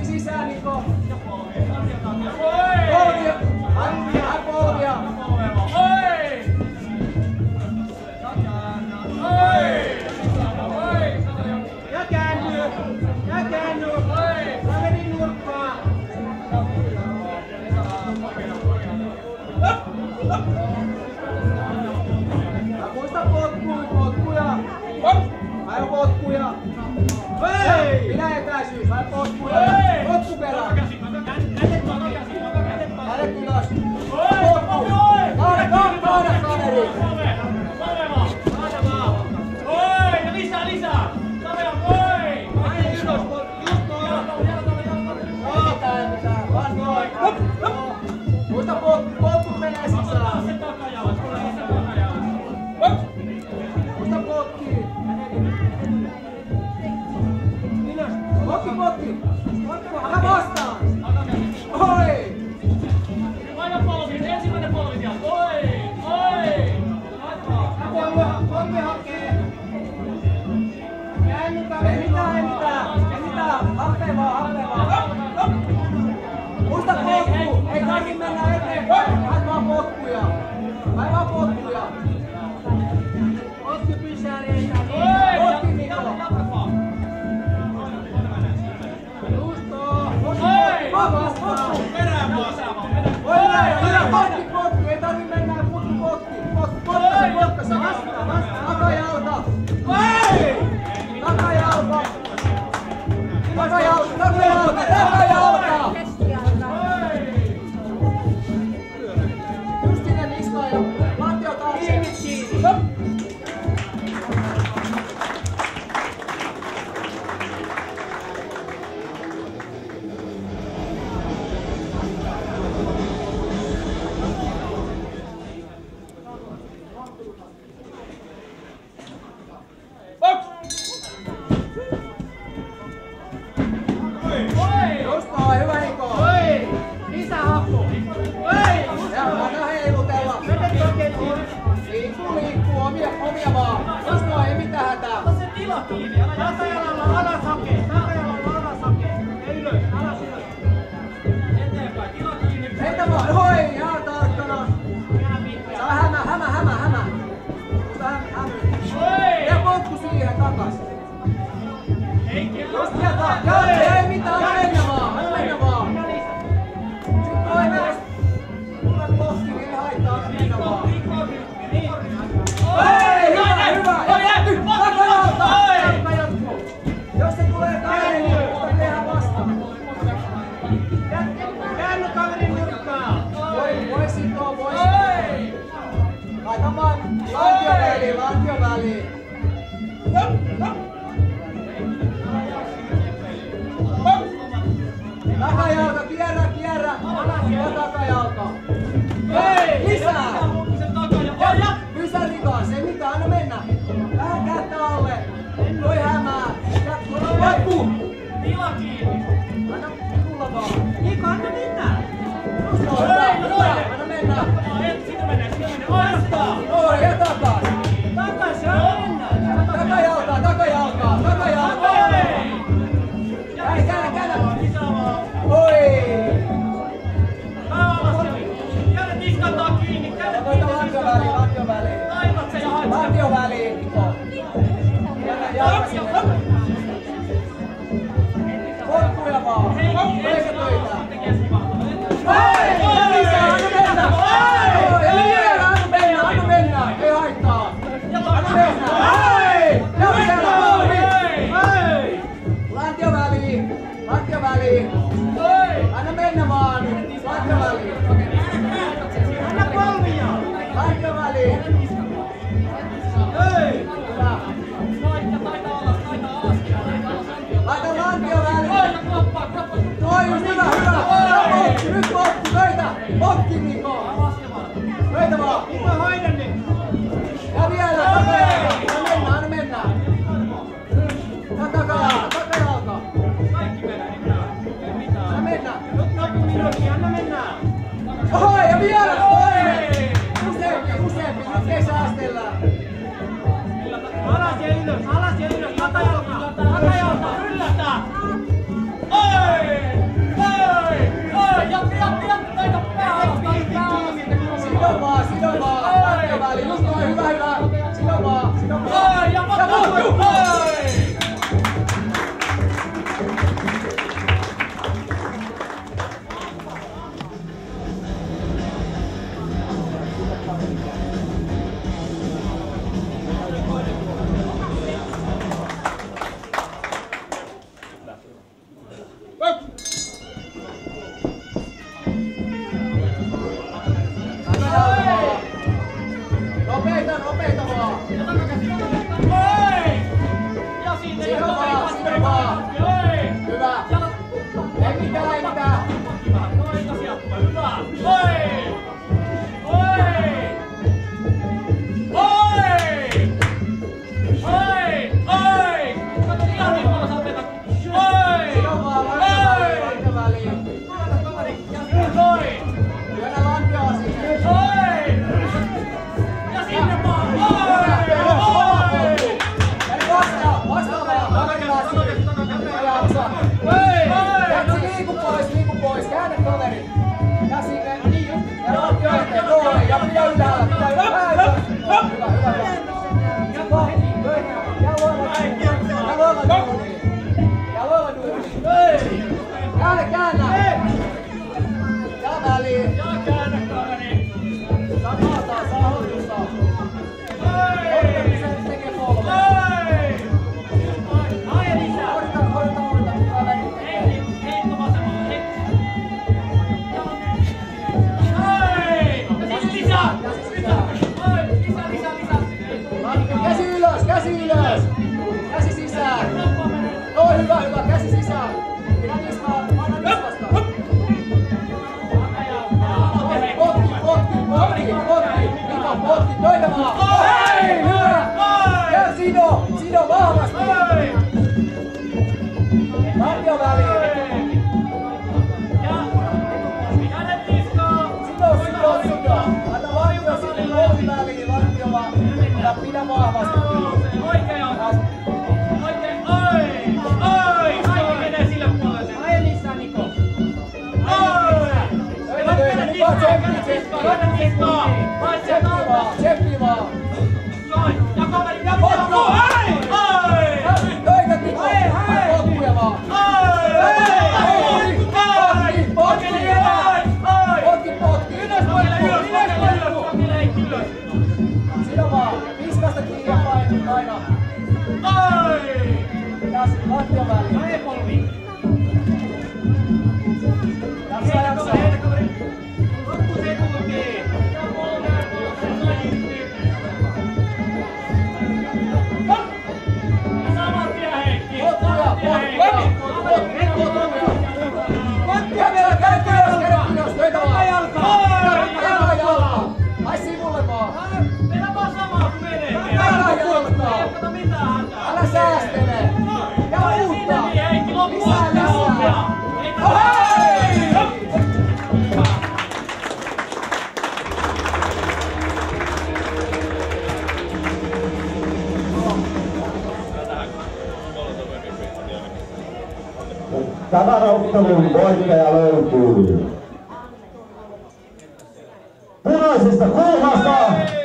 Polvi sisään, Niko. Polvia. Ai polvia. Ja käänny. Ja käänny. Kaverin nurkkaa. Muista potkuja. Aio potkuja. Pidä etäisyys. Aio potkuja. Potku perään. Kädet ylös. Potku. Kaada kaveri. Lisää. Savea, oi! Muista potku menee sisään. Muista potki. Potki. Älä vastaan. Oi! Aina polvi, ensimmäinen polvi siellä. Oi! Polvi hakee. Ei mitään. Happee vaan. Muista potku. Ei tarvi mennä eteenpäin. Hae vaan potkuja. Potki pysään etään. Potki Niko. Juusto. Vastaan. Perään vastaan. Potki. Ei tarvi mennä. Potki. Potkase. Takajalka. Takajalka! Just sinne niskaan ja lantio taakse. Kiinni. Hyvä Niko! Lisähappo! Ja anna heilutella! Liikkuu omia vaan! Justo ei mitään hätää! Ota se tila kiinni! Takajalalla alas hakee! Ja ylös! Alas ylös! Eteenpäin, tila kiinni! Heitä vaan! Hoi! Ihan tarkkana! Saa hämä! Ja potku siihen takas! Just sieltä! Ei mitään! Anna mennä vaan! Sitten toinen! Mulle blokki, niin ei haittaa! Anna mennä vaan! Hyvä! Takajalka jatkuu! Jos se tulee kaverin nurkkaan, niin tehdään vastaan! Käänny kaverin nurkkaan! Voi sitoo, voi sitoo! Laita vaan lantio väliin! Takajalka, kierrä! Ja takajalka! Lisää! Pysä Nikas, ei mitään, anna mennä! Vähän kättä alle! Voi hämää! Jatku! Tila kiinni! Anna tulla vaan! Niko, anna mennä! Hyvä! Anna mennä! Siitä menee! Vastaan! Oi, ja takas! Takas, anna mennä! Takajalka! Käännä! Oi! Kädet niskaltaan kiinni! Kädet Voita kiinni! lantio väliin! Aivat se ja haittaa! Lantio väliin, Niko! Jalka sinne! Potkuja vaan! Eikä töitä! Anna mennä! Ei haittaa! Anna mennä! Lantio väliin! Anna mennä vaan! Lantio väliin! Anna polvia! Lantio väliin! Hyvä! Laita lantio väliin! Toi just hyvä! Nyt potku! Töitä! Potki Niko! Töitä vaan! Ja vielä! Takajalka! Anna mennä! Ja takajalka! Anna mennä! Ohoi! Ja vielä! Useampi! Nyt ei säästellä! Alas ja ylös! Takajalka! Yllätä! Oi! Ei mitään, ei mitään. Liiku pois, käännä toveri. Ja sinne, ja Matti oikein, noin, ja pidä ylhäällä, pidä ylhäällä. Hyvä. Jaloilla duuni. Käännä. Ja väliin. Saa maataan, saa hoidusta. Hoidamisen tekee 3. Käsi ylös! Käsi sisään! Oi hyvä, käsi sisään! Pidä niskaa, anna niskasta! Potki, töitä vaan! Hei, hyvä! Ja sido vahvasti! Vartio väliin! Sido! Anna vartio sinne lovi väliin, vartiolla! Ja pidä vahvasti! Tsemppi vaan! Ja kaveri, ja potku! Töitä Tiko! Potkuja vaan! Potki! Ylös! Sino vaan! Viskasta kiinni ja paina! Tässä lattia väliin! Jaksa! Älä säästele! Ja uutta! Lisää! Hei! Tavaraottelun voittaja löytyy punaisesta kulmasta.